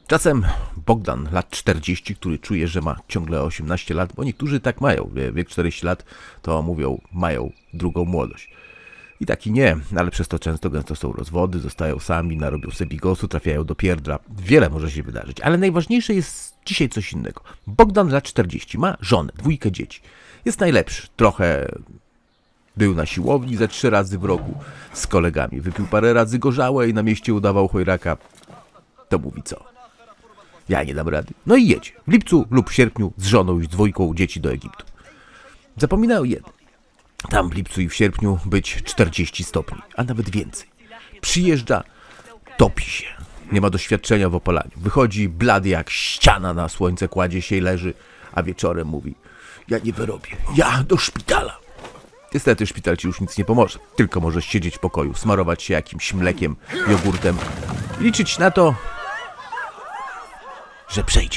Czasem Bogdan, lat 40, który czuje, że ma ciągle 18 lat, bo niektórzy tak mają. Wiek 40 lat to mówią, mają drugą młodość. I taki nie, ale przez to gęsto są rozwody, zostają sami, narobią sobie bigosu, trafiają do pierdla. Wiele może się wydarzyć, ale najważniejsze jest dzisiaj coś innego. Bogdan, lat 40, ma żonę, 2 dzieci. Jest najlepszy, trochę był na siłowni ze 3 razy w roku z kolegami. Wypił parę razy gorzałe i na mieście udawał chojraka. To mówi co? Ja nie dam rady. No i jedzie. W lipcu lub w sierpniu z żoną i z 2 dzieci do Egiptu. Zapomina o jednym. Tam w lipcu i w sierpniu być 40 stopni, a nawet więcej. Przyjeżdża, topi się. Nie ma doświadczenia w opalaniu. Wychodzi blady jak ściana na słońce, kładzie się i leży, a wieczorem mówi: ja nie wyrobię, ja do szpitala. Niestety szpital ci już nic nie pomoże. Tylko możesz siedzieć w pokoju, smarować się jakimś mlekiem, jogurtem i liczyć na to, że przejdzie.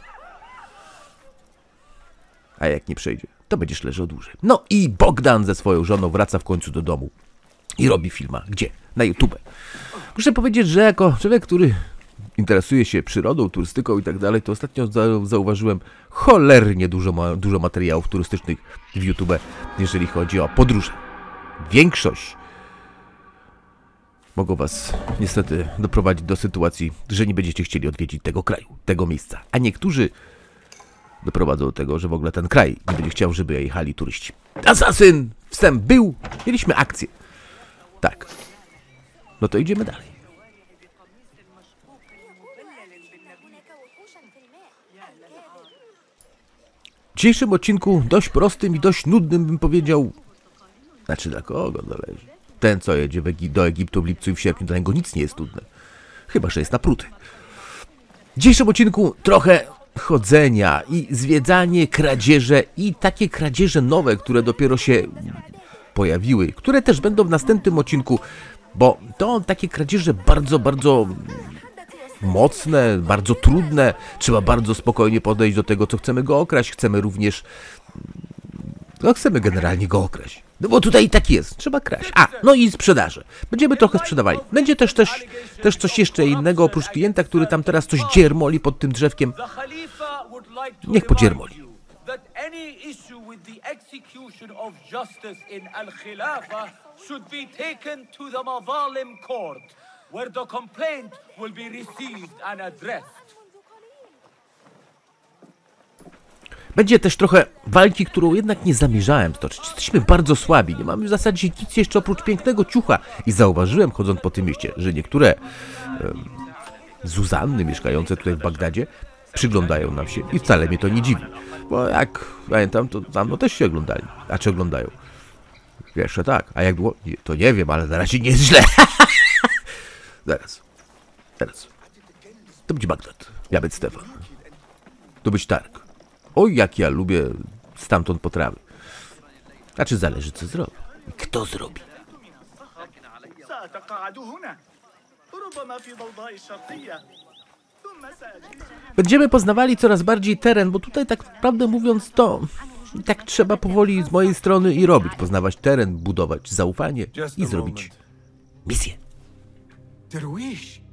A jak nie przejdzie, to będziesz leżał dłużej. No i Bogdan ze swoją żoną wraca w końcu do domu i robi filma. Gdzie? Na YouTube. Muszę powiedzieć, że jako człowiek, który interesuje się przyrodą, turystyką i tak dalej, to ostatnio zauważyłem cholernie dużo materiałów turystycznych w YouTube, jeżeli chodzi o podróże. Większość mogą was niestety doprowadzić do sytuacji, że nie będziecie chcieli odwiedzić tego kraju, tego miejsca. A niektórzy doprowadzą do tego, że w ogóle ten kraj nie będzie chciał, żeby jechali turyści. Asasyn! Wstęp był! Mieliśmy akcję. Tak. No to idziemy dalej. W dzisiejszym odcinku dość prostym i dość nudnym, bym powiedział. Znaczy dla kogo zależy. Ten, co jedzie do Egiptu w lipcu i w sierpniu, dla niego nic nie jest nudne. Chyba że jest napruty. W dzisiejszym odcinku trochę chodzenia i zwiedzanie, kradzieże i takie kradzieże nowe, które dopiero się pojawiły, które też będą w następnym odcinku, bo to takie kradzieże bardzo mocne, bardzo trudne. Trzeba bardzo spokojnie podejść do tego, co chcemy go okraść. Chcemy również... No chcemy generalnie go okraść. No bo tutaj tak jest. Trzeba kraść. A, no i sprzedaże. Będziemy trochę sprzedawali. Będzie też coś jeszcze innego, oprócz klienta, który tam teraz coś dziermoli pod tym drzewkiem. Niech podziermoli. Where the complaint will be received and addressed. Będzie też trochę walki, którą jednak nie zamierzałem stoczyć. Jesteśmy bardzo słabi, nie mamy w zasadzie nic jeszcze oprócz pięknego ciucha. I zauważyłem, chodząc po tym mieście, że niektóre Zuzanny mieszkające tutaj w Bagdadzie przyglądają nam się i wcale mnie to nie dziwi. Bo jak pamiętam, to za mną też się oglądali. A czy oglądają? Jeszcze tak. A jak długo? To nie wiem, ale na razie nie jest źle. Teraz. To będzie Bagdad. Ja być Stefan. To być Targ. Oj, jak ja lubię stamtąd potrawy. Znaczy zależy, co zrobi. Kto zrobi. Będziemy poznawali coraz bardziej teren, bo tutaj tak naprawdę mówiąc to tak trzeba powoli z mojej strony i robić. Poznawać teren, budować zaufanie i zrobić misję. Darwish!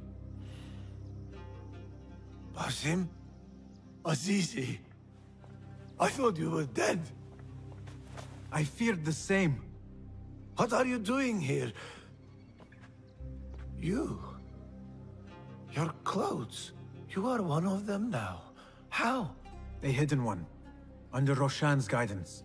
Basim? Azizi! I thought you were dead. I feared the same. What are you doing here? Your clothes. You are one of them now. How? A hidden one. Under Roshan's guidance.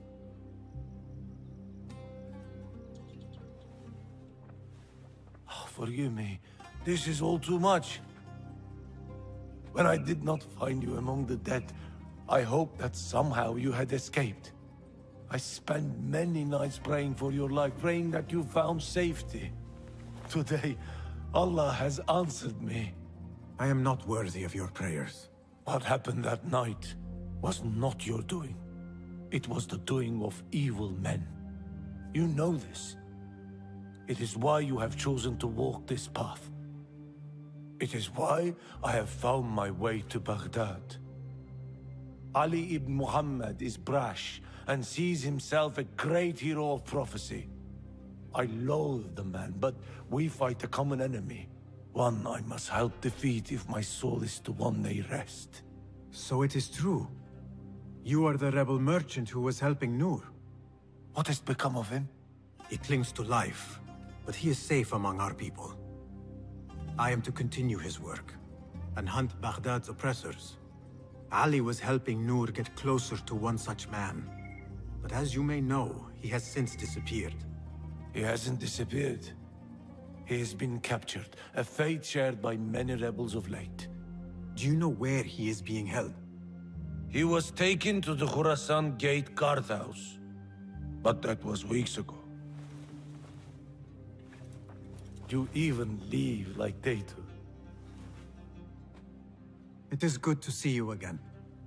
Oh, forgive me. This is all too much. When I did not find you among the dead, I hoped that somehow you had escaped. I spent many nights praying for your life, praying that you found safety. Today, Allah has answered me. I am not worthy of your prayers. What happened that night was not your doing. It was the doing of evil men. You know this. It is why you have chosen to walk this path. It is why I have found my way to Baghdad. Ali ibn Muhammad is brash and sees himself a great hero of prophecy. I loathe the man, but we fight a common enemy. One I must help defeat if my soul is to one day rest. So it is true. You are the rebel merchant who was helping Nur. What has become of him? He clings to life, but he is safe among our people. I am to continue his work and hunt Baghdad's oppressors. Ali was helping Nur get closer to one such man. But as you may know, he has since disappeared. He hasn't disappeared. He has been captured, a fate shared by many rebels of late. Do you know where he is being held? He was taken to the Khurasan Gate guardhouse, but that was weeks ago. You even leave like they do. It is good to see you again.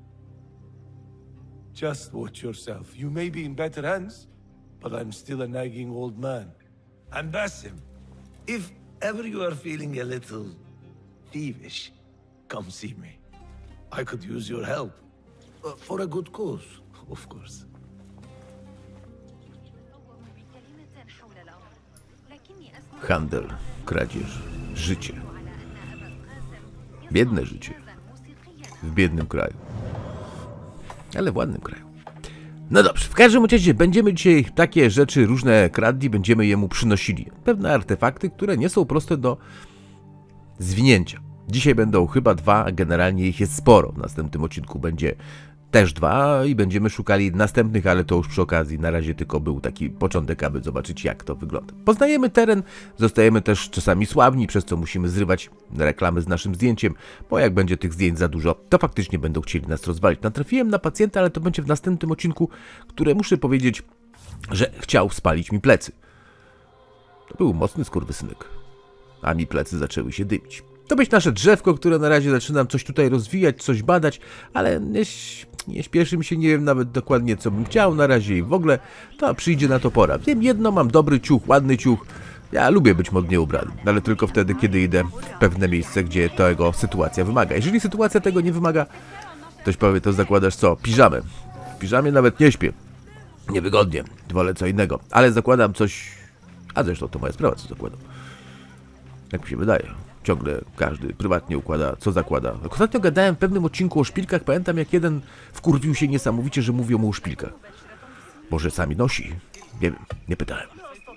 Just watch yourself. You may be in better hands, but I'm still a nagging old man. And Basim, if ever you are feeling a little peevish, come see me. I could use your help. For a good cause, of course. Handel, kradzież, życie. Biedne życie. W biednym kraju. Ale w ładnym kraju. No dobrze, w każdym razie będziemy dzisiaj takie rzeczy różne kradli, będziemy jemu przynosili. Pewne artefakty, które nie są proste do zwinięcia. Dzisiaj będą chyba 2, a generalnie ich jest sporo. W następnym odcinku będzie też 2 i będziemy szukali następnych, ale to już przy okazji. Na razie tylko był taki początek, aby zobaczyć, jak to wygląda. Poznajemy teren, zostajemy też czasami sławni, przez co musimy zrywać reklamy z naszym zdjęciem, bo jak będzie tych zdjęć za dużo, to faktycznie będą chcieli nas rozwalić. Natrafiłem na pacjenta, ale to będzie w następnym odcinku, który muszę powiedzieć, że chciał spalić mi plecy. To był mocny skurwysynek, a mi plecy zaczęły się dymić. To być nasze drzewko, które na razie zaczynam coś tutaj rozwijać, coś badać, ale nie śpieszy mi się, nie wiem nawet dokładnie, co bym chciał na razie i w ogóle to przyjdzie na to pora. Wiem jedno, mam dobry ciuch, ładny ciuch. Ja lubię być modnie ubrany, ale tylko wtedy, kiedy idę w pewne miejsce, gdzie tego sytuacja wymaga. Jeżeli sytuacja tego nie wymaga, ktoś powie, to zakładasz co? Piżamę. W piżamie nawet nie śpię. Niewygodnie, wolę co innego, ale zakładam coś, a zresztą to moja sprawa, co zakładam. Jak mi się wydaje. Ciągle każdy prywatnie układa, co zakłada. Ostatnio gadałem w pewnym odcinku o szpilkach. Pamiętam, jak jeden wkurwił się niesamowicie, że mówią mu o szpilkach. Może sami nosi? Nie wiem, nie pytałem.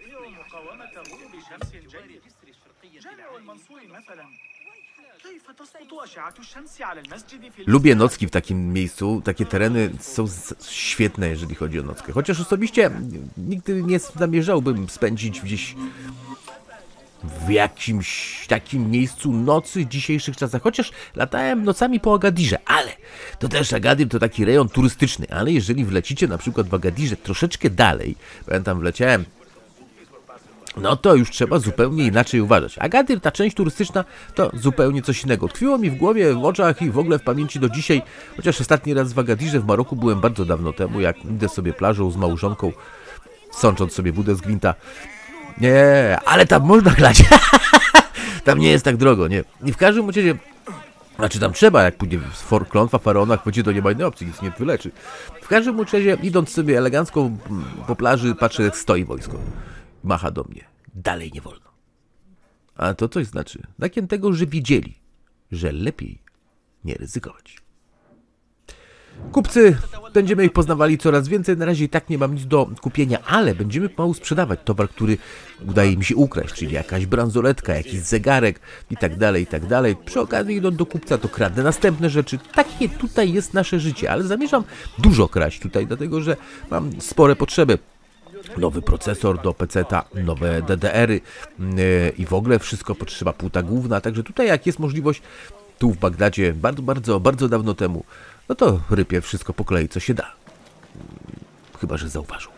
Lubię nocki w takim miejscu. Takie tereny są świetne, jeżeli chodzi o nockę. Chociaż osobiście nigdy nie zamierzałbym spędzić gdzieś w jakimś takim miejscu nocy w dzisiejszych czasach, chociaż latałem nocami po Agadirze, ale to też Agadir to taki rejon turystyczny, ale jeżeli wlecicie na przykład w Agadirze troszeczkę dalej, pamiętam wleciałem, no to już trzeba zupełnie inaczej uważać. Agadir, ta część turystyczna, to zupełnie coś innego. Tkwiło mi w głowie, w oczach i w ogóle w pamięci do dzisiaj, chociaż ostatni raz w Agadirze w Maroku byłem bardzo dawno temu, jak idę sobie plażą z małżonką, sącząc sobie wódę z gwinta. Nie, ale tam można grać. Tam nie jest tak drogo, nie. I w każdym razie, znaczy tam trzeba, jak pójdzie klątwa faraona, chwyci, to nie ma innej opcji, nic nie wyleczy. W każdym razie, idąc sobie elegancko po plaży, patrzę, jak stoi wojsko. Macha do mnie. Dalej nie wolno. A to coś znaczy, znakiem tego, że wiedzieli, że lepiej nie ryzykować. Kupcy, będziemy ich poznawali coraz więcej, na razie i tak nie mam nic do kupienia, ale będziemy pomału sprzedawać towar, który udaje mi się ukraść, czyli jakaś bransoletka, jakiś zegarek i tak dalej, i tak dalej. Przy okazji idąc do kupca, to kradnę następne rzeczy. Takie tutaj jest nasze życie, ale zamierzam dużo kraść tutaj, dlatego że mam spore potrzeby. Nowy procesor do PC-ta, nowe DDR-y i w ogóle wszystko potrzeba płyta główna, także tutaj jak jest możliwość, tu w Bagdadzie, bardzo dawno temu, no to rypię wszystko po kolei, co się da. Chyba że zauważą.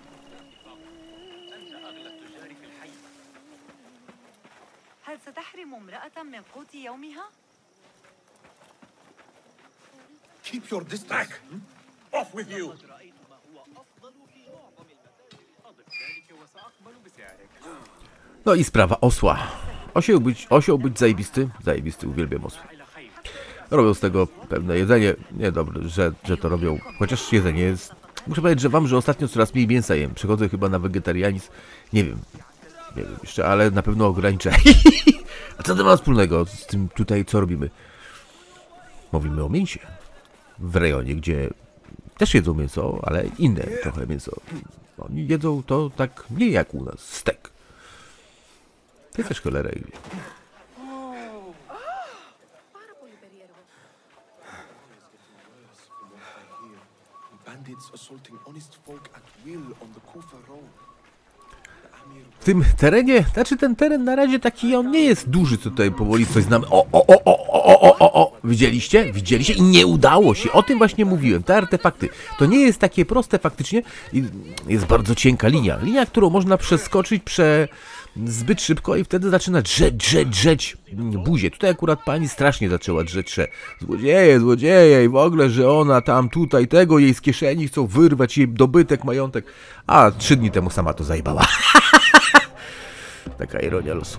Keep your distance. Off with you. No i sprawa osła. Osioł być zajebisty. Zajebisty, uwielbiam osły. Robią z tego pewne jedzenie. Nie dobre, że to robią. Chociaż jedzenie jest... Muszę powiedzieć, że ostatnio coraz mniej mięsa jem. Przechodzę chyba na wegetarianizm. Nie wiem jeszcze, ale na pewno ograniczę. A co to ma wspólnego z tym tutaj, co robimy? Mówimy o mięsie. W rejonie, gdzie też jedzą mięso, ale inne trochę mięso. Oni jedzą to tak nie jak u nas, stek. Ty też cholera. W tym terenie, znaczy ten teren na razie taki, on nie jest duży, co tutaj powoli coś znamy. Widzieliście? Widzieliście? I nie udało się. O tym właśnie mówiłem. Te artefakty. To nie jest takie proste faktycznie. Jest bardzo cienka linia. Linia, którą można przeskoczyć zbyt szybko i wtedy zaczyna drzeć buzię. Tutaj akurat pani strasznie zaczęła drzeć. Złodzieje i w ogóle, że ona tam, tutaj, tego jej z kieszeni chcą wyrwać jej dobytek, majątek. A 3 dni temu sama to zajebała. Taka ironia losu.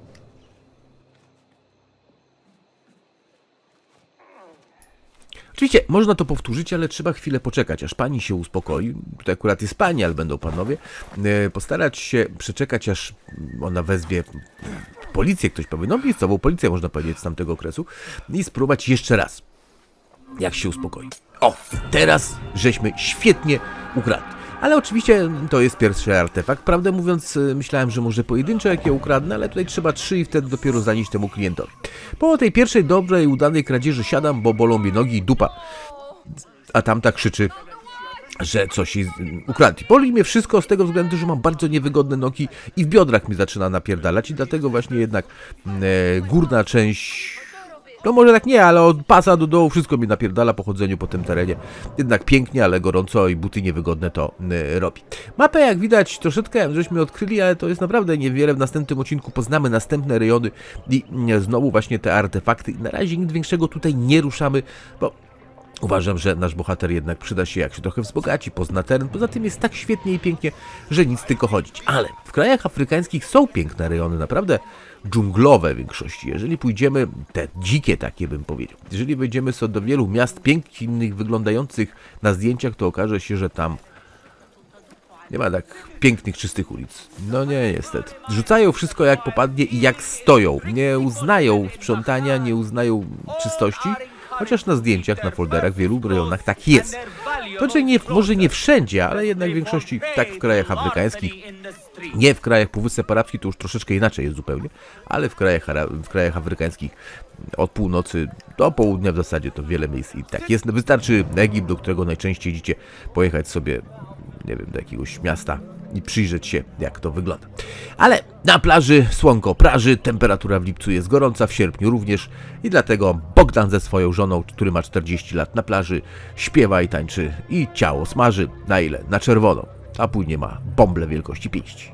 Oczywiście można to powtórzyć, ale trzeba chwilę poczekać, aż pani się uspokoi. Tutaj akurat jest pani, ale będą panowie. Postarać się przeczekać, aż ona wezwie policję, ktoś powie, no miejscową policję, można powiedzieć, z tamtego okresu. I spróbować jeszcze raz, jak się uspokoi. O, teraz żeśmy świetnie ukradli. Ale oczywiście to jest pierwszy artefakt. Prawdę mówiąc, myślałem, że może pojedynczo jak je ukradnę, ale tutaj trzeba 3 i wtedy dopiero zanieść temu klientowi. Po tej pierwszej dobrej, udanej kradzieży siadam, bo bolą mnie nogi i dupa. A tamta krzyczy, że coś ukradli. Boli mnie wszystko z tego względu, że mam bardzo niewygodne nogi i w biodrach mi zaczyna napierdalać i dlatego właśnie jednak górna część... No może tak nie, ale od pasa do dołu wszystko mi napierdala po chodzeniu po tym terenie. Jednak pięknie, ale gorąco i buty niewygodne to robi. Mapę jak widać troszeczkę żeśmy odkryli, ale to jest naprawdę niewiele. W następnym odcinku poznamy następne rejony i znowu właśnie te artefakty. Na razie nic większego tutaj nie ruszamy, bo uważam, że nasz bohater jednak przyda się, jak się trochę wzbogaci, pozna teren. Poza tym jest tak świetnie i pięknie, że nic tylko chodzić. Ale w krajach afrykańskich są piękne rejony, naprawdę dżunglowe w większości. Jeżeli pójdziemy, te dzikie takie bym powiedział, jeżeli wejdziemy sobie do wielu miast pięknych, wyglądających na zdjęciach, to okaże się, że tam nie ma tak pięknych, czystych ulic. No nie, niestety. Rzucają wszystko jak popadnie i jak stoją. Nie uznają sprzątania, nie uznają czystości. Chociaż na zdjęciach, na folderach w wielu rejonach tak jest. To, że może nie wszędzie, ale jednak w większości, tak w krajach afrykańskich, nie w krajach Półwysep Arabski, to już troszeczkę inaczej jest zupełnie, ale w krajach afrykańskich od północy do południa w zasadzie to wiele miejsc i tak jest. Wystarczy Egipt, do którego najczęściej idziecie, pojechać sobie, nie wiem, do jakiegoś miasta i przyjrzeć się, jak to wygląda. Ale na plaży słonko praży, temperatura w lipcu jest gorąca, w sierpniu również i dlatego Bogdan ze swoją żoną, który ma 40 lat, na plaży śpiewa i tańczy i ciało smaży. Na ile? Na czerwono, a później ma bąble wielkości pięści.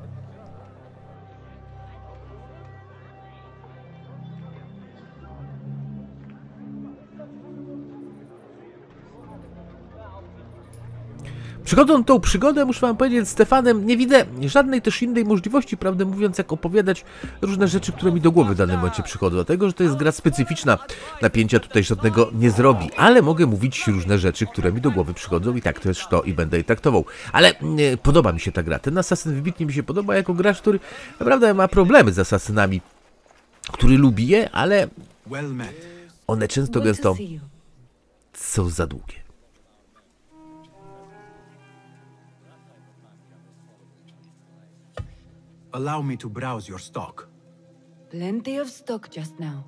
Przychodząc tą przygodę, muszę wam powiedzieć, z Stefanem nie widzę żadnej też innej możliwości, prawdę mówiąc, jak opowiadać różne rzeczy, które mi do głowy w danym momencie przychodzą. Dlatego, że to jest gra specyficzna, napięcia tutaj żadnego nie zrobi, ale mogę mówić różne rzeczy, które mi do głowy przychodzą i tak też to i będę je traktował. Ale podoba mi się ta gra. Ten Assassin wybitnie mi się podoba jako gracz, który naprawdę ma problemy z asasynami, który lubi je, ale one często gęsto są za długie. Allow me to browse your stock. Plenty of stock just now.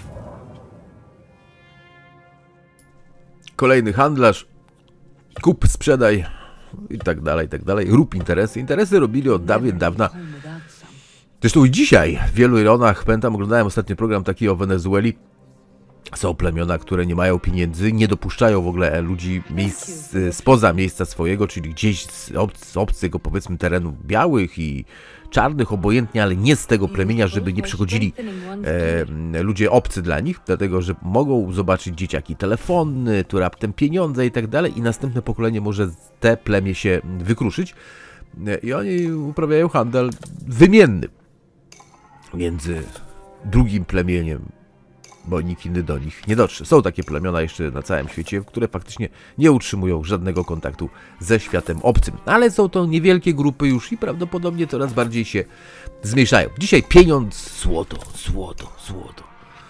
Kolejny handlarz, kup, sprzedaj i tak dalej, i tak dalej. Rób interesy. Interesy robili od dawna. Zresztą i dzisiaj w wielu rejonach, pamiętam, oglądałem ostatnio program taki o Wenezueli. Są plemiona, które nie mają pieniędzy, nie dopuszczają w ogóle ludzi spoza miejsca swojego, czyli gdzieś z obcego, powiedzmy, terenów białych i czarnych, obojętnie, ale nie z tego plemienia, żeby nie przychodzili ludzie obcy dla nich, dlatego, że mogą zobaczyć dzieciaki telefony, tu raptem pieniądze i tak dalej i następne pokolenie może te plemię się wykruszyć i oni uprawiają handel wymienny między drugim plemieniem bo nikt inny do nich nie dotrze. Są takie plemiona jeszcze na całym świecie, które faktycznie nie utrzymują żadnego kontaktu ze światem obcym. Ale są to niewielkie grupy już i prawdopodobnie coraz bardziej się zmniejszają. Dzisiaj pieniądz, złoto, złoto, złoto.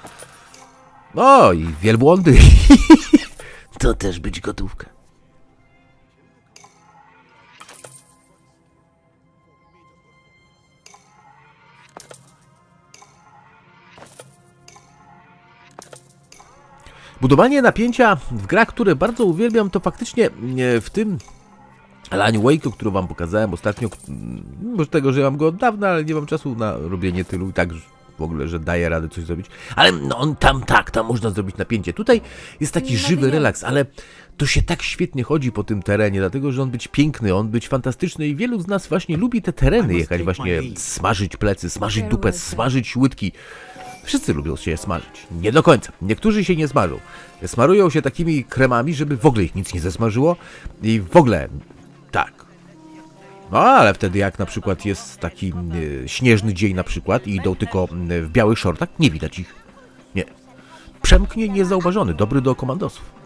No i wielbłądy. To też być gotówka. Budowanie napięcia w grach, które bardzo uwielbiam, to faktycznie w tym Alan Wake'u, który wam pokazałem ostatnio, może tego, że mam go od dawna, ale nie mam czasu na robienie tylu i tak w ogóle, że daję radę coś zrobić. Ale no, on tam można zrobić napięcie. Tutaj jest taki żywy relaks, ale to się tak świetnie chodzi po tym terenie, dlatego, że on być piękny, on być fantastyczny i wielu z nas właśnie lubi te tereny jechać, właśnie smażyć plecy, smażyć dupę, smażyć łydki. Wszyscy lubią się smażyć. Nie do końca. Niektórzy się nie smażą. Smarują się takimi kremami, żeby w ogóle ich nic nie zesmażyło i w ogóle tak. No ale wtedy jak na przykład jest taki śnieżny dzień na przykład i idą tylko w białych shortach, nie widać ich. Nie. Przemknie niezauważony, dobry do komandosów.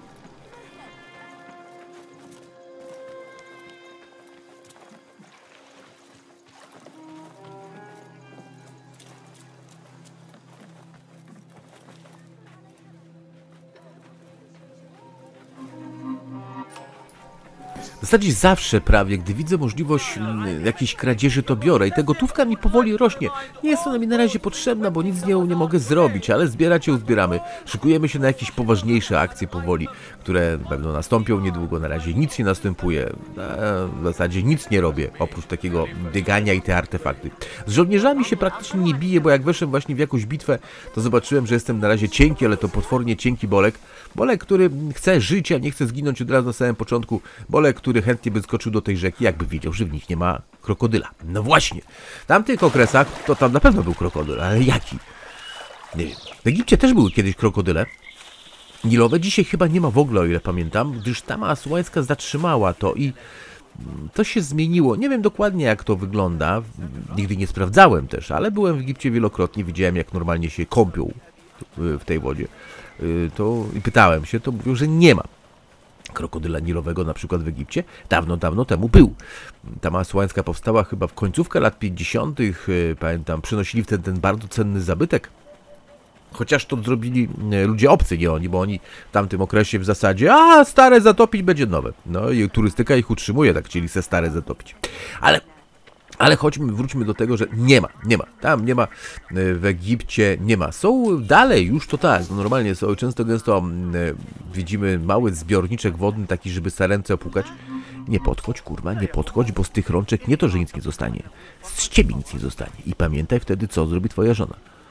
W zasadzie zawsze prawie, gdy widzę możliwość jakiejś kradzieży, to biorę i ta gotówka mi powoli rośnie. Nie jest ona mi na razie potrzebna, bo nic z nią nie mogę zrobić, ale zbierać ją zbieramy. Szykujemy się na jakieś poważniejsze akcje powoli, które pewno nastąpią niedługo. Na razie nic nie następuje, w zasadzie nic nie robię, oprócz takiego biegania i te artefakty. Z żołnierzami się praktycznie nie biję, bo jak weszłem właśnie w jakąś bitwę, to zobaczyłem, że jestem na razie cienki, ale to potwornie cienki Bolek. Bolek, który chce żyć, a nie chce zginąć od razu na samym początku. Bolek, który chętnie by skoczył do tej rzeki, jakby wiedział, że w nich nie ma krokodyla. No właśnie. W tamtych okresach to tam na pewno był krokodyl, ale jaki? Nie wiem. W Egipcie też były kiedyś krokodyle nilowe. Dzisiaj chyba nie ma w ogóle, o ile pamiętam, gdyż tama asyryjska zatrzymała to i to się zmieniło. Nie wiem dokładnie, jak to wygląda. Nigdy nie sprawdzałem też, ale byłem w Egipcie wielokrotnie. Widziałem, jak normalnie się kąpią w tej wodzie. I pytałem się, to mówią, że nie ma krokodyla nilowego na przykład w Egipcie. Dawno, dawno temu był. Tama asyryjska powstała chyba w końcówkę lat 50. Pamiętam, przynosili wtedy ten bardzo cenny zabytek. Chociaż to zrobili ludzie obcy, nie oni, bo oni w tamtym okresie w zasadzie stare zatopić będzie nowe. No i turystyka ich utrzymuje, tak chcieli se stare zatopić. Ale wróćmy do tego, że nie ma. Tam nie ma, w Egipcie nie ma. Są dalej, już to tak, no normalnie są, często gęsto widzimy mały zbiorniczek wodny, taki, żeby ręce opłukać. Nie podchodź, kurwa, nie podchodź, bo z tych rączek nie to, że nic nie zostanie. Z ciebie nic nie zostanie. I pamiętaj wtedy, co zrobi twoja żona.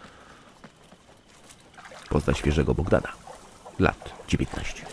Poznaj świeżego Bogdana. Lat 19.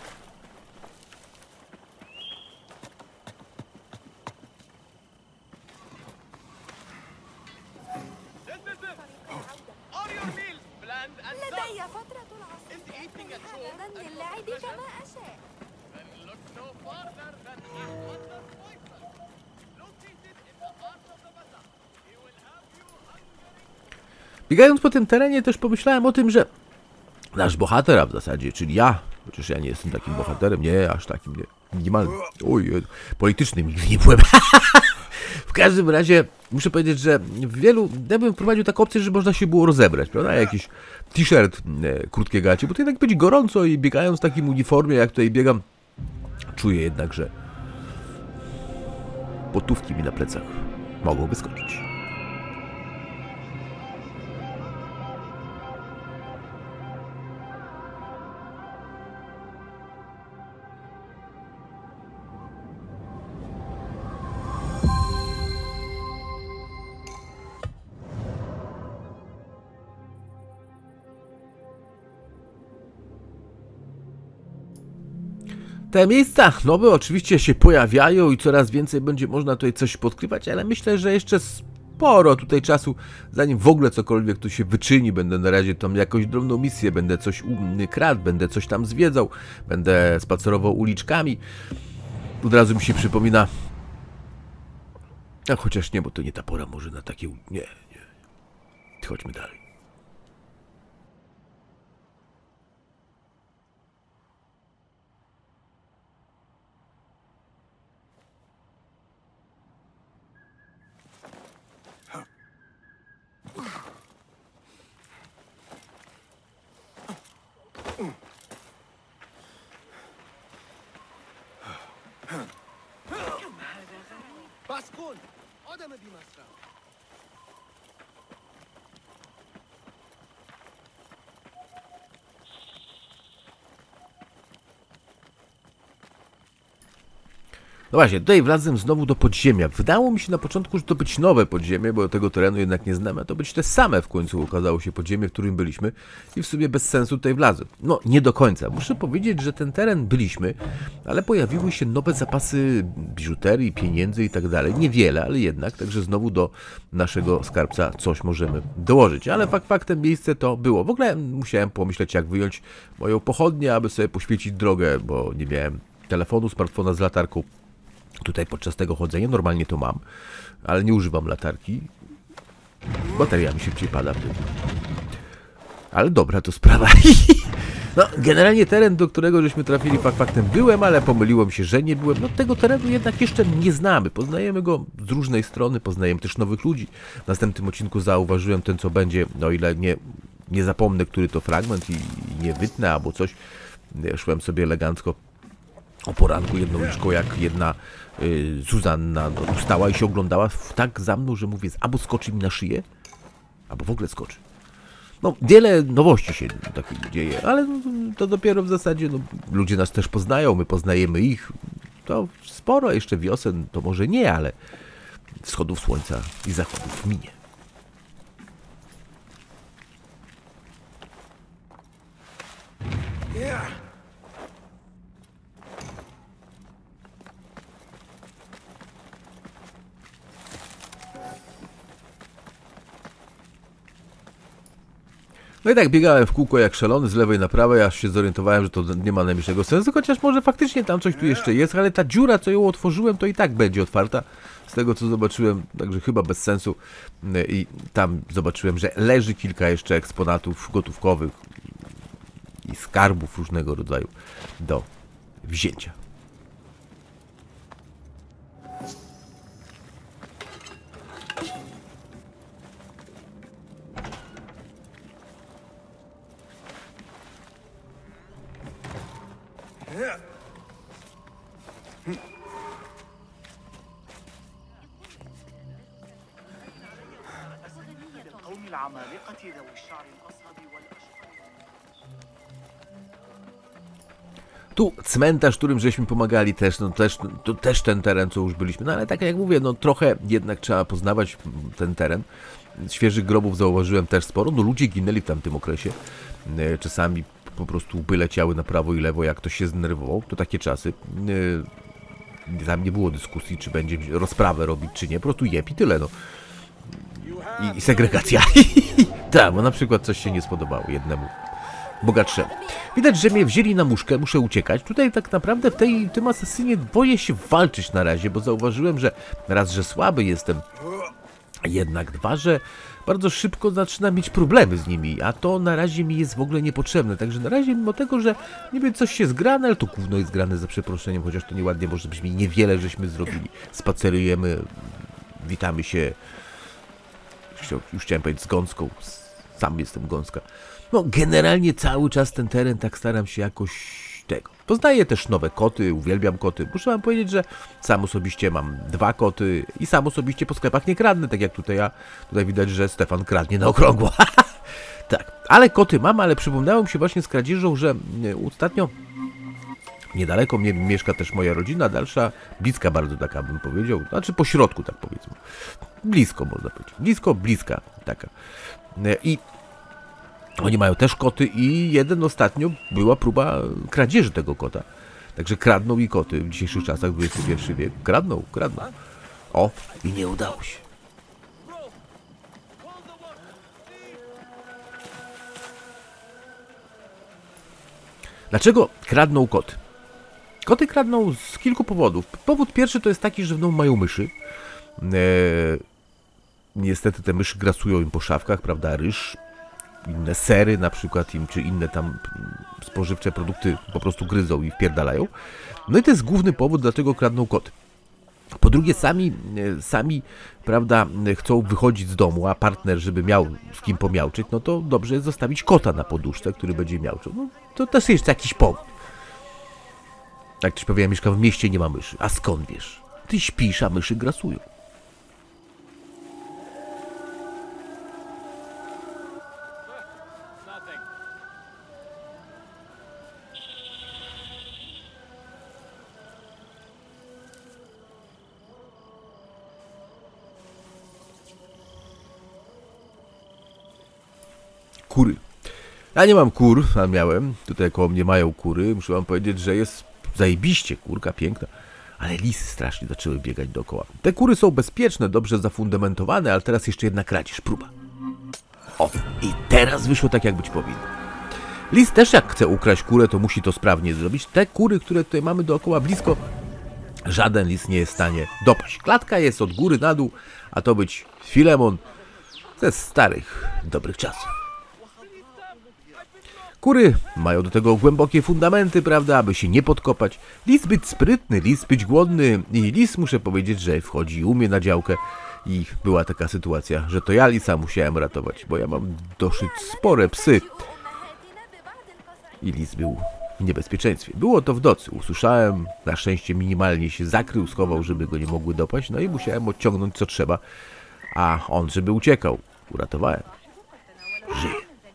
Biegając po tym terenie też pomyślałem o tym, że nasz bohater, a w zasadzie, czyli ja, chociaż ja nie jestem takim bohaterem, nie, aż takim, nie, minimalnym, politycznym nigdy nie byłem. W każdym razie muszę powiedzieć, że ja bym wprowadził taką opcję, że można się było rozebrać, prawda, jakiś t-shirt, krótkie gacie, bo to jednak będzie gorąco i biegając w takim uniformie, jak tutaj biegam, czuję jednak, że potówki mi na plecach mogą wyskoczyć. Te miejsca nowe oczywiście się pojawiają i coraz więcej będzie można tutaj coś podkrywać, ale myślę, że jeszcze sporo tutaj czasu, zanim w ogóle cokolwiek tu się wyczyni. Będę na razie tam jakąś drobną misję, będę coś kradł, będę coś tam zwiedzał, będę spacerował uliczkami. Od razu mi się przypomina, a chociaż nie, bo to nie ta pora może na takie... Nie. Chodźmy dalej. No właśnie, tutaj wlazłem znowu do podziemia. Wydało mi się na początku, że to być nowe podziemie, bo tego terenu jednak nie znamy, a to być te same w końcu okazało się podziemie, w którym byliśmy i w sumie bez sensu tutaj wlazłem. No, nie do końca. Muszę powiedzieć, że ten teren byliśmy, ale pojawiły się nowe zapasy biżuterii, pieniędzy i tak dalej. Niewiele, ale jednak, także znowu do naszego skarbca coś możemy dołożyć. Ale faktem miejsce to było. W ogóle musiałem pomyśleć, jak wyjąć moją pochodnię, aby sobie poświecić drogę, bo nie miałem telefonu, smartfona z latarką. Tutaj podczas tego chodzenia normalnie to mam, ale nie używam latarki. Bateria mi szybciej pada wtedy. Ale dobra to sprawa. No, generalnie teren, do którego żeśmy trafili faktem byłem, ale pomyliło mi się, że nie byłem. No tego terenu jednak jeszcze nie znamy. Poznajemy go z różnej strony, poznajemy też nowych ludzi. W następnym odcinku zauważyłem ten, co będzie, no ile nie zapomnę, który to fragment i nie wytnę albo coś. Szłem sobie elegancko o poranku jedną liczką, jak jedna Zuzanna stała i się oglądała tak za mną, że mówię, albo skoczy mi na szyję, albo w ogóle skoczy. No, wiele nowości się takich dzieje, ale to dopiero w zasadzie ludzie nas też poznają, my poznajemy ich. To sporo, jeszcze wiosen, to może nie, ale wschodów słońca i zachodów minie. No i tak biegałem w kółko jak szalony z lewej na prawej, aż się zorientowałem, że to nie ma najmniejszego sensu, chociaż może faktycznie tam coś tu jeszcze jest, ale ta dziura, co ją otworzyłem, to i tak będzie otwarta, z tego co zobaczyłem, także chyba bez sensu. I tam zobaczyłem, że leży kilka jeszcze eksponatów gotówkowych i skarbów różnego rodzaju do wzięcia. Tu cmentarz, którym żeśmy pomagali też, to też ten teren, co już byliśmy, no ale tak jak mówię, no trochę jednak trzeba poznawać ten teren. Świeżych grobów zauważyłem też sporo, no ludzie ginęli w tamtym okresie, czasami po prostu łby leciały na prawo i lewo, jak ktoś się zdenerwował, to takie czasy. Tam nie było dyskusji, czy będzie rozprawę robić, czy nie, po prostu jeb i tyle, no. I segregacja. Tak, bo na przykład coś się nie spodobało jednemu bogatszemu. Widać, że mnie wzięli na muszkę, muszę uciekać. Tutaj tak naprawdę w tym asasynie boję się walczyć na razie, bo zauważyłem, że raz, że słaby jestem, jednak dwa, że bardzo szybko zaczynam mieć problemy z nimi, a to na razie mi jest w ogóle niepotrzebne. Także na razie, mimo tego, że niby coś się zgrane, ale to gówno jest zgrane za przeproszeniem, chociaż to nieładnie może brzmi, niewiele żeśmy zrobili. Spacerujemy, witamy się, już chciałem powiedzieć z gąską, sam jestem gąska. No generalnie cały czas ten teren tak staram się jakoś tego. Poznaję też nowe koty, uwielbiam koty. Muszę wam powiedzieć, że sam osobiście mam 2 koty i sam osobiście po sklepach nie kradnę, tak jak tutaj tutaj widać, że Stefan kradnie na okrągło. Tak, ale koty mam, ale przypomniałem się właśnie z kradzieżą, że ostatnio niedaleko mnie mieszka też moja rodzina, dalsza, bliska bardzo taka bym powiedział, znaczy po środku tak powiedzmy. Blisko można powiedzieć, bliska taka. I oni mają też koty i jeden ostatnio była próba kradzieży tego kota. Także kradną i koty w dzisiejszych czasach, XXI wiek. Kradną. O, i nie udało się. Dlaczego kradną koty? Koty kradną z kilku powodów. Powód pierwszy to jest taki, że w domu mają myszy. Niestety te myszy grasują im po szafkach, prawda, ryż, inne sery na przykład im, czy inne tam spożywcze produkty po prostu gryzą i wpierdalają. No i to jest główny powód, dlaczego kradną koty. Po drugie, sami, prawda, chcą wychodzić z domu, a partner, żeby miał z kim pomiałczyć, no to dobrze jest zostawić kota na poduszce, który będzie miałczył. No to też jest jakiś powód. Jak ktoś powie, ja mieszkam w mieście, nie ma myszy. A skąd wiesz? Ty śpisz, a myszy grasują. Kury. Ja nie mam kur, a miałem. Tutaj koło mnie mają kury. Muszę wam powiedzieć, że jest zajebiście, kurka piękna. Ale lisy strasznie zaczęły biegać dookoła. Te kury są bezpieczne, dobrze zafundamentowane, ale teraz jeszcze jedna kradzież, próba. O, i teraz wyszło tak, jak być powinno. Lis też jak chce ukraść kurę, to musi to sprawnie zrobić. Te kury, które tutaj mamy dookoła blisko, żaden lis nie jest w stanie dopaść. Klatka jest od góry na dół, a to być Filemon ze starych, dobrych czasów. Kury mają do tego głębokie fundamenty, prawda, aby się nie podkopać. Lis być sprytny, lis być głodny i lis, muszę powiedzieć, że wchodzi i umie na działkę. I była taka sytuacja, że to ja lisa musiałem ratować, bo ja mam dosyć spore psy. I lis był w niebezpieczeństwie. Było to w nocy, usłyszałem, na szczęście minimalnie się zakrył, schował, żeby go nie mogły dopaść, no i musiałem odciągnąć co trzeba, a on żeby uciekał. Uratowałem. Żyje.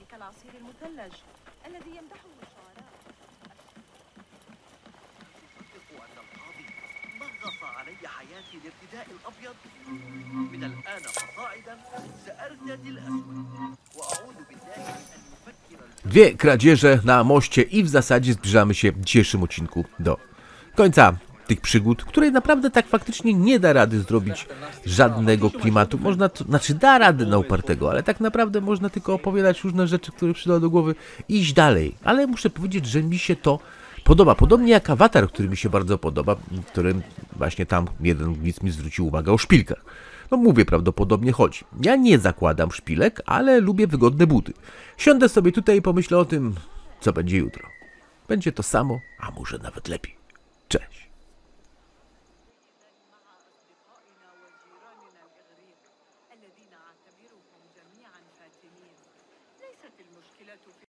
من الآن فصاعدا سأرتدي الأسود وأعوذ بالله أن يفكر. Dwie kradzieże na moście i w zasadzie zbliżamy się w dzisiejszym odcinku do końca tych przygód, której naprawdę tak faktycznie nie da rady zrobić żadnego klimatu. Można, znaczy da radę na upartego, ale tak naprawdę można tylko opowiadać różne rzeczy, które przyda do głowy i iść dalej. Ale muszę powiedzieć, że mi się to podoba. Podobnie jak Awatar, który mi się bardzo podoba, w którym właśnie tam jeden widz mi zwrócił uwagę o szpilkach. No mówię, prawdopodobnie chodzi. Ja nie zakładam szpilek, ale lubię wygodne buty. Siądę sobie tutaj i pomyślę o tym, co będzie jutro. Będzie to samo, a może nawet lepiej. Cześć.